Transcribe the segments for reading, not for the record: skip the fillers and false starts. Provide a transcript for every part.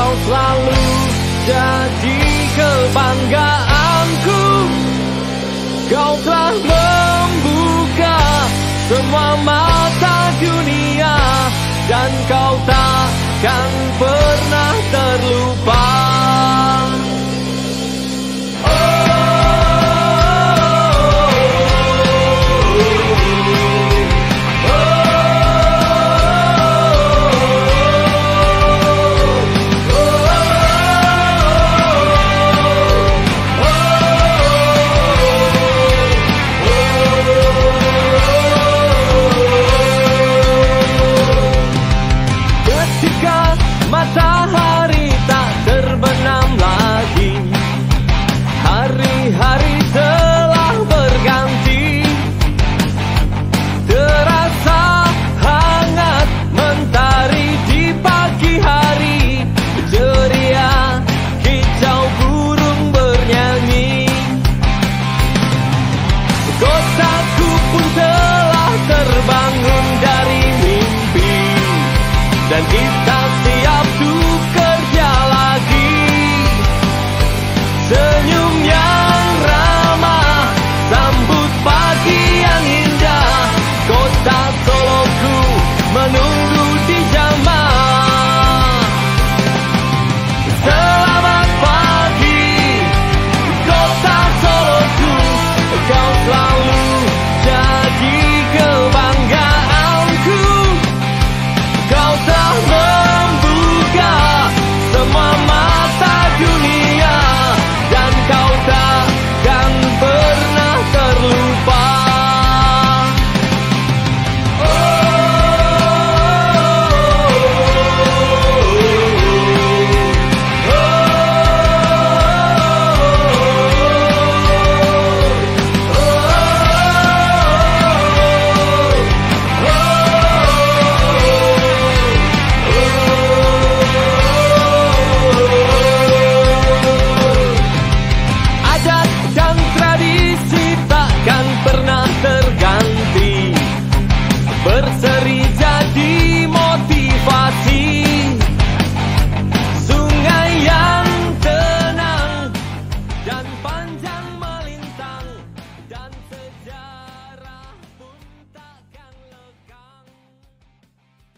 Kau selalu jadi kebanggaanku. Kau telah membuka semua mata dunia, dan kau takkan pernah terlupa. Matahari tak terbenam lagi, hari-hari telah berganti. Terasa hangat mentari di pagi hari, ceria kicau burung bernyanyi. Kotaku pun telah terbangun dari mimpi, dan kita siap untuk kerja lagi. Senyum yang ramah sambut pagi yang indah. Kota Soloku menunggu di Jamah. Selamat pagi Kota Soloku, kau selalu jadi kebanggaanku. Kau telah membuka semua mata dunia, dan kau takkan pernah terlupa. Berseri jadi motivasi, sungai yang tenang dan panjang melintang, dan sejarah pun takkan lekang.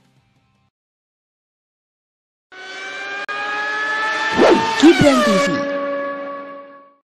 Gibran TV.